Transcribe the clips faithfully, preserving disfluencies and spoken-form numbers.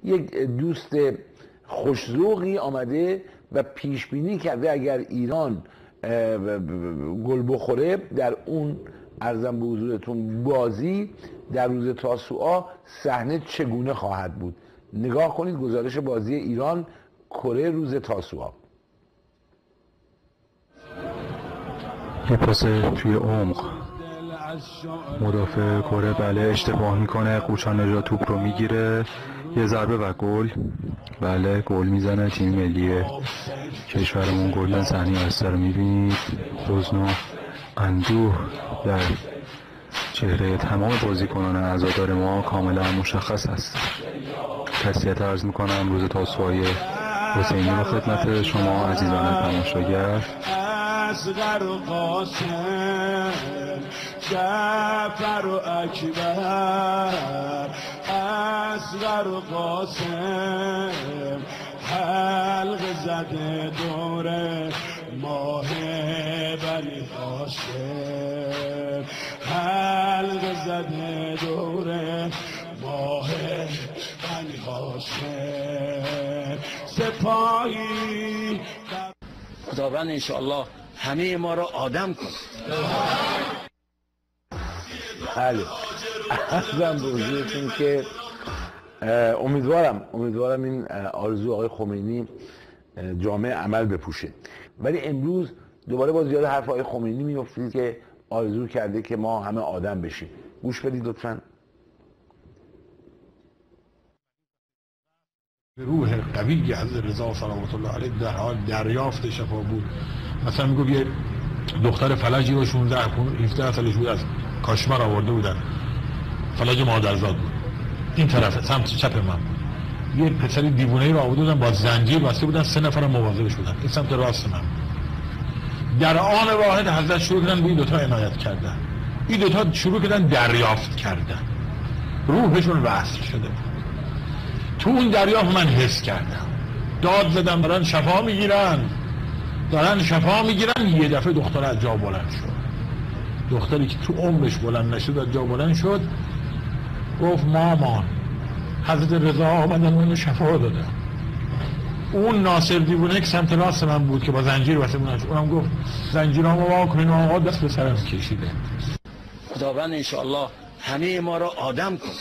یک دوست خوش‌ذوقی آمده و پیش بینی کرده اگر ایران گل بخوره در اون عرضم به حضورتون بازی در روز تاسوعا صحنه چگونه خواهد بود. نگاه کنید گزارش بازی ایران کره روز تاسوعا. یه پاس توی عمق، مدافع کره بله اشتباه میکنه، قوچان نژاد توپ رو میگیره، یه ضربه و گل. بله گل میزنه تیم ملی کشورمون. گلدن صحنه هسته رو میبینید، حزن و اندوه در چهره تمام بازیکنان عزادار ما کاملا مشخص است. تسلیت عرض میکنم روز تاسوعای حسینی رو خدمت شما عزیزان تماشاگر. اصغر و قاسم، جعفر و اکبر، اصغر و قاسم، حلق زده دور ماه بنی هاشم، حلق زده دور ماه بنی هاشم. سپاهی خداوند انشاءالله همه ما رو آدم کن. بله ارزم به حضورتون که امیدوارم امیدوارم این آرزو آقای خمینی جامعه عمل بپوشه. ولی امروز دوباره باز یاد حرف آقای خمینی میافتید که آرزو کرده که ما همه آدم بشیم. گوش بدید لطفاً. روح قوی حضرت رضا صلوات الله علیه در حال دریافت شفا بود. مثلا میگو یه دختر فلجی رو شانزده هفده سالش بود، از کاشمر آورده بودن، فلج مادرزاد بود، این طرف سمت چپ من بود. یه پسری دیوونه‌ای رو آورده بودن با زنجیر بسته بودن، سه نفر مواظبش بودن، این سمت راست من. در آن واحد حضرت شروع کردن به این دوتا عنایت کردن، این دوتا شروع کردن دریافت کردن، روحشون وصل شده بود. تو اون دریافت من حس کردم، داد زدم دارن شفا میگیرن دارن شفا میگیرن یه دفعه دختر از جا بلند شد. دختری که تو عمرش بلند نشد از جا بلند شد، گفت مامان حضرت رضا آمدن منو شفا دادن. اون ناصر دیوونه که سمت راست من بود که با زنجیر واسه بودنش، اونم گفت زنجیرامو وا کنین آقا دست به سرم کشیده. خداوند انشاءالله همه ما رو آدم کن.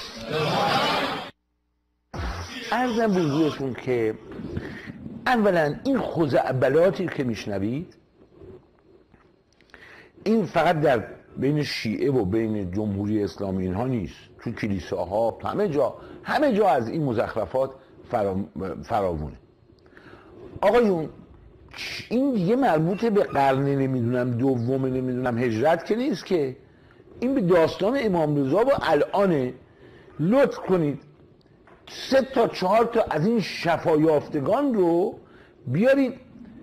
عرضم به حضورتون که اولا این خزعبلاتی که میشنوید این فقط در بین شیعه و بین جمهوری اسلامی اینها نیست، تو کلیساها همه جا همه جا از این مزخرفات فرا... فراوونه. آقایون این دیگه مربوط به قرن نمیدونم دوم نمیدونم هجرت که نیست، که این به داستان امام رضا و الانه. لطف کنید سه تا چهار تا از این شفایافتگان رو بیارید.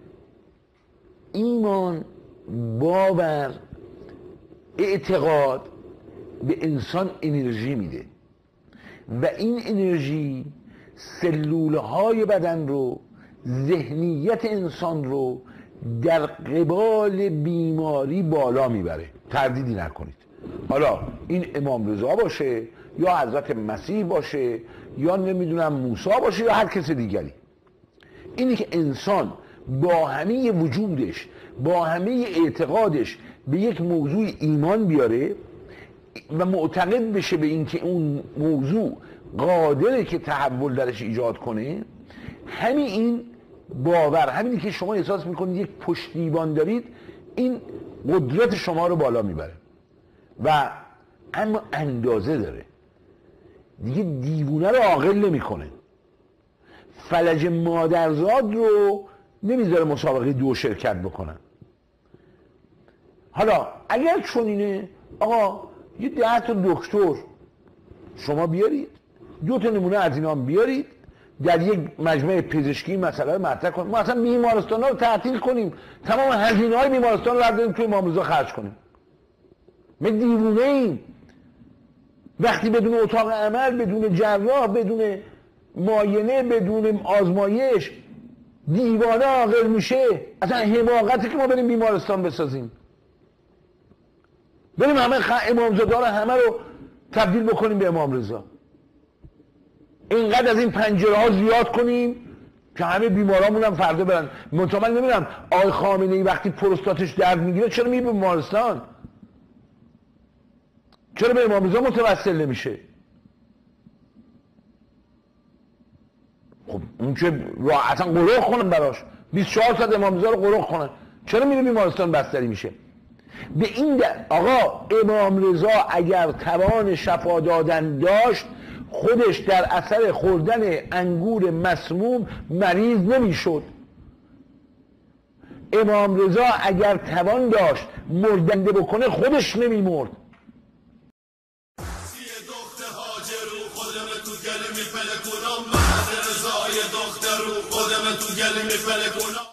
ایمان، باور، اعتقاد به انسان انرژی میده و این انرژی سلولهای بدن رو، ذهنیت انسان رو در قبال بیماری بالا میبره. تردیدی نکنید. حالا این امام رضا باشه یا حضرت مسیح باشه یا نمیدونم موسی باشه یا هر کس دیگری، اینی که انسان با همه وجودش با همه اعتقادش به یک موضوع ایمان بیاره و معتقد بشه به اینکه اون موضوع قادره که تحول درش ایجاد کنه، همین این باور، همینی که شما احساس میکنید یک پشتیبان دارید، این قدرت شما رو بالا میبره. و اما اندازه داره، دیگه دیوونه رو عاقل نمیکنه. فلج مادرزاد رو نمیذاره مسابقه دو شرکت بکنن. حالا اگر چنینه آقا یه ده تا دکتر شما بیارید، دو تا نمونه از اینا بیارید، در یک مجمع پزشکی مسئله رو مطرح کنیم. ما اصلا بیمارستان ها رو تعطیل کنیم، تمام هزینه های بیمارستان رو برداریم توی امام رضا خرج کنیم. ما دیوونه ایم وقتی بدون اتاق عمل، بدون جراح، بدون معاینه، بدون آزمایش دیوانه عاقل میشه. اصلا حماقته که ما بریم بیمارستان بسازیم، بریم همه خ... امامزاده رو همه رو تبدیل بکنیم به امام رضا. اینقدر از این پنجره ها زیاد کنیم که همه بیمارامون هم فردا برن. منتها من نمیدونم آقای خامنه ای وقتی پروستاتش درد میگیره چرا میره به بیمارستان؟ چرا به امام رضا متوسل نمیشه؟ خب اون که راحتا قلق کنن براش، بیست و چهار ساعت امام رضا رو قلق کنن، چرا میره بیمارستان بستری میشه؟ به این در... آقا امام رضا اگر توان شفا دادن داشت خودش در اثر خوردن انگور مسموم مریض نمیشد. امام رضا اگر توان داشت مردنده بکنه خودش نمیمرد. خودم تو گل میپلکونم، مهد رضای دخترو خودم تو گل میپلکونم.